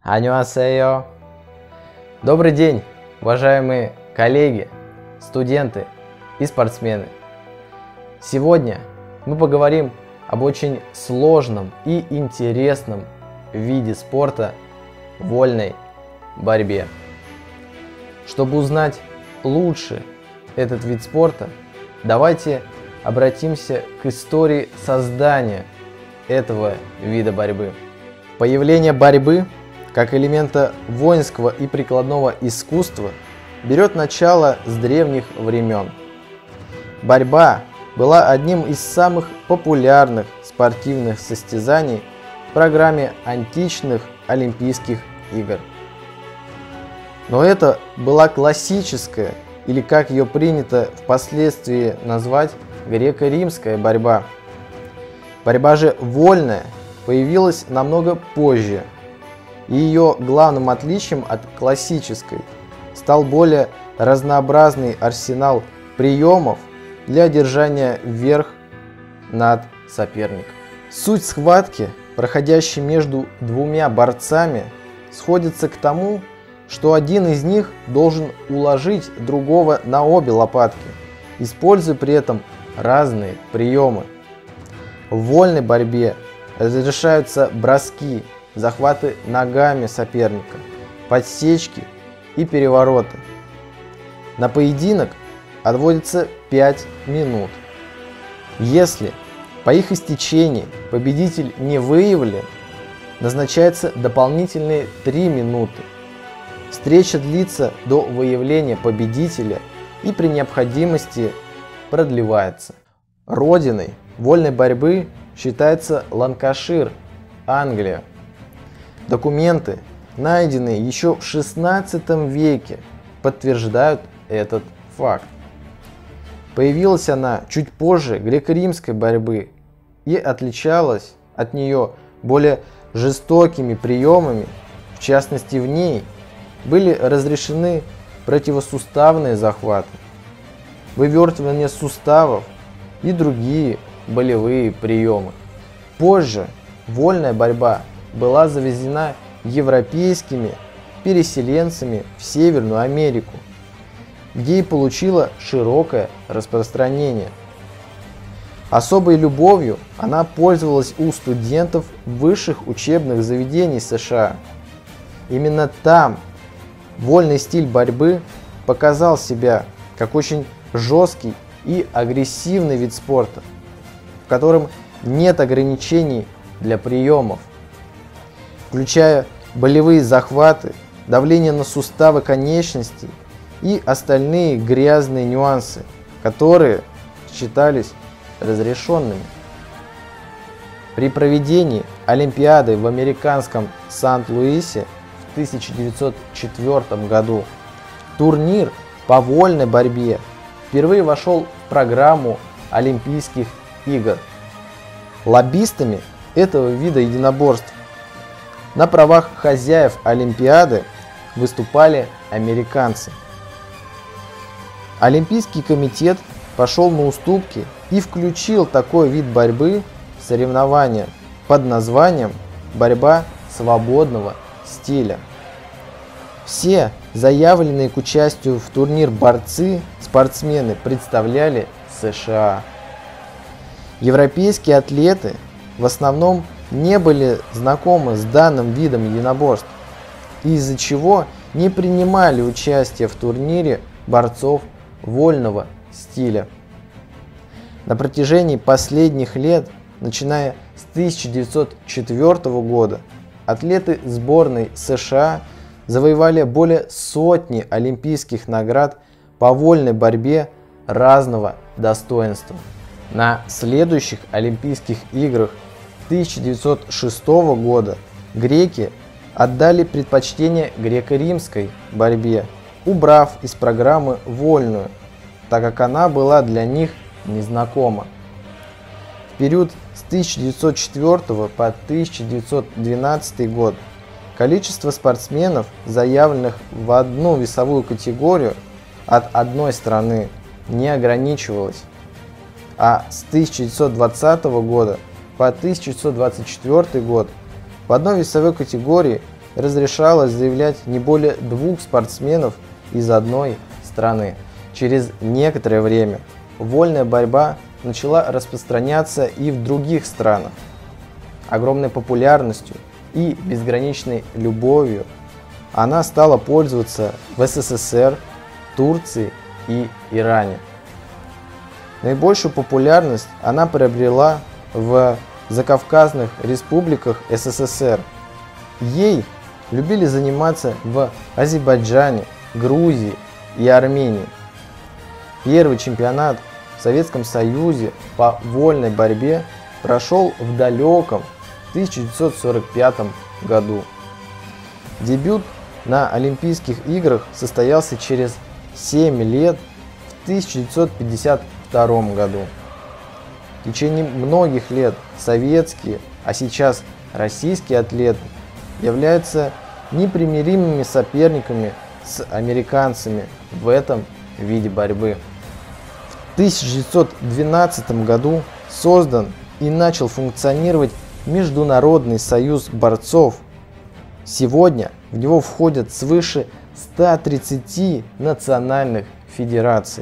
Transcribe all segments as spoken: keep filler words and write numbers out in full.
안녕하세요. Добрый день, уважаемые коллеги, студенты и спортсмены. Сегодня мы поговорим об очень сложном и интересном виде спорта – вольной борьбе. Чтобы узнать лучше этот вид спорта, давайте обратимся к истории создания этого вида борьбы. Появление борьбы как элемента воинского и прикладного искусства берет начало с древних времен. Борьба была одним из самых популярных спортивных состязаний в программе античных Олимпийских игр. Но это была классическая, или как ее принято впоследствии назвать, греко-римская борьба. Борьба же вольная появилась намного позже, и ее главным отличием от классической стал более разнообразный арсенал приемов для одержания верх над соперником. Суть схватки, проходящей между двумя борцами, сходится к тому, что один из них должен уложить другого на обе лопатки, используя при этом разные приемы. В вольной борьбе разрешаются броски, захваты ногами соперника, подсечки и перевороты. На поединок отводится пять минут. Если по их истечении победитель не выявлен, назначается дополнительные три минуты. Встреча длится до выявления победителя и при необходимости продлевается. Родиной вольной борьбы считается Ланкашир, Англия. Документы, найденные еще в шестнадцатом веке, подтверждают этот факт. Появилась она чуть позже греко-римской борьбы и отличалась от нее более жестокими приемами. В частности, в ней были разрешены противосуставные захваты, вывертывание суставов и другие болевые приемы. Позже вольная борьба была завезена европейскими переселенцами в Северную Америку, где и получила широкое распространение. Особой любовью она пользовалась у студентов высших учебных заведений США. Именно там вольный стиль борьбы показал себя как очень жесткий и агрессивный вид спорта, в котором нет ограничений для приемов, включая болевые захваты, давление на суставы конечностей и остальные грязные нюансы, которые считались разрешенными. При проведении Олимпиады в американском Сант-Луисе в тысяча девятьсот четвёртом году турнир по вольной борьбе впервые вошел в программу Олимпийских игр. Лоббистами этого вида единоборств на правах хозяев Олимпиады выступали американцы. Олимпийский комитет пошел на уступки и включил такой вид борьбы в соревнования под названием «Борьба свободного стиля». Все заявленные к участию в турнир борцы, спортсмены представляли США. Европейские атлеты в основном не были знакомы с данным видом единоборств, из-за чего не принимали участие в турнире борцов вольного стиля. На протяжении последних лет, начиная с тысяча девятьсот четвёртого года, атлеты сборной США завоевали более сотни олимпийских наград по вольной борьбе разного достоинства. На следующих Олимпийских играх тысяча девятьсот шестого года греки отдали предпочтение греко-римской борьбе, убрав из программы вольную, так как она была для них незнакома. В период с тысяча девятьсот четвёртого по тысяча девятьсот двенадцатый год количество спортсменов, заявленных в одну весовую категорию от одной страны, не ограничивалось, а с тысяча девятьсот двадцатого года по тысяча девятьсот двадцать четвёртый год в одной весовой категории разрешалось заявлять не более двух спортсменов из одной страны. Через некоторое время вольная борьба начала распространяться и в других странах. Огромной популярностью и безграничной любовью она стала пользоваться в СССР, Турции и Иране. Наибольшую популярность она приобрела в закавказных республиках СССР. Ей любили заниматься в Азербайджане, Грузии и Армении. Первый чемпионат в Советском Союзе по вольной борьбе прошел в далеком тысяча девятьсот сорок пятом году. Дебют на Олимпийских играх состоялся через семь лет в тысяча девятьсот пятьдесят втором году. В течение многих лет советские, а сейчас российские атлеты являются непримиримыми соперниками с американцами в этом виде борьбы. В тысяча девятьсот двенадцатом году создан и начал функционировать Международный союз борцов. Сегодня в него входят свыше ста тридцати национальных федераций.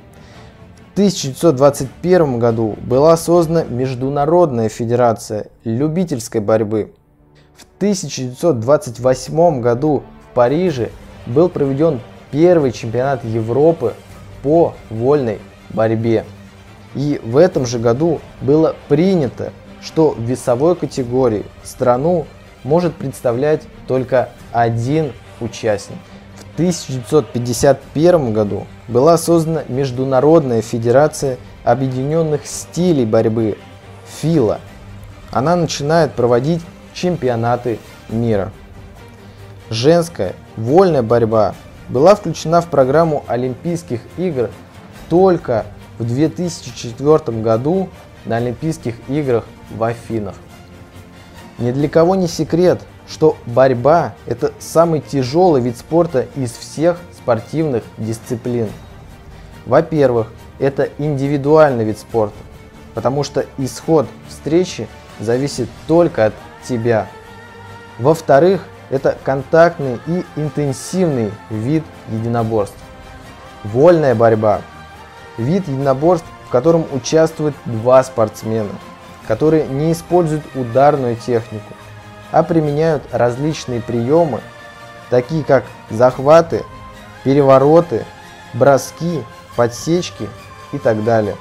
В тысяча девятьсот двадцать первом году была создана Международная федерация любительской борьбы. В тысяча девятьсот двадцать восьмом году в Париже был проведен первый чемпионат Европы по вольной борьбе. И в этом же году было принято, что в весовой категории страну может представлять только один участник. В тысяча девятьсот пятьдесят первом году была создана Международная федерация объединенных стилей борьбы ФИЛА. Она начинает проводить чемпионаты мира. Женская вольная борьба была включена в программу Олимпийских игр только в две тысячи четвёртом году на Олимпийских играх в Афинах. Ни для кого не секрет, что борьба – это самый тяжелый вид спорта из всех спортивных дисциплин. Во-первых, это индивидуальный вид спорта, потому что исход встречи зависит только от тебя. Во-вторых, это контактный и интенсивный вид единоборств. Вольная борьба – вид единоборств, в котором участвуют два спортсмена, которые не используют ударную технику, а применяют различные приемы, такие как захваты, перевороты, броски, подсечки и так далее.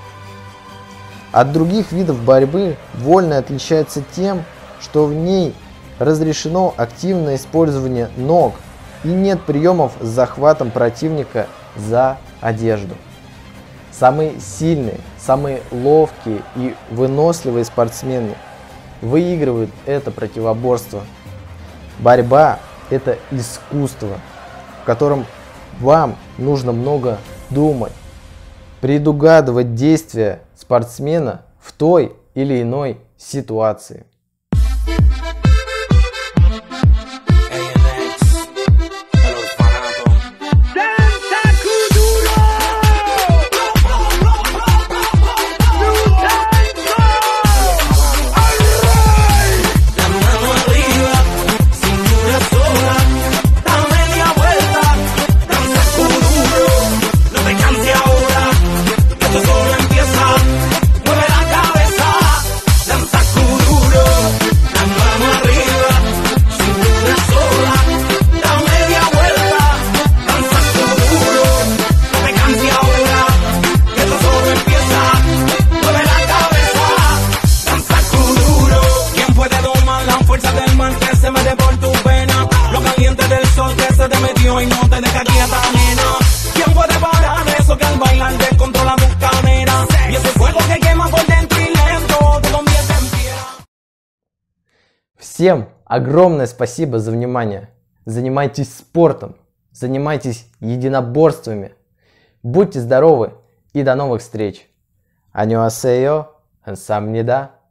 От других видов борьбы вольная отличается тем, что в ней разрешено активное использование ног и нет приемов с захватом противника за одежду. Самые сильные, самые ловкие и выносливые спортсмены выигрывают это противоборство. Борьба – это искусство, в котором вам нужно много думать, предугадывать действия спортсмена в той или иной ситуации. Всем огромное спасибо за внимание. Занимайтесь спортом, занимайтесь единоборствами. Будьте здоровы и до новых встреч. 안녕하세요. 감사합니다.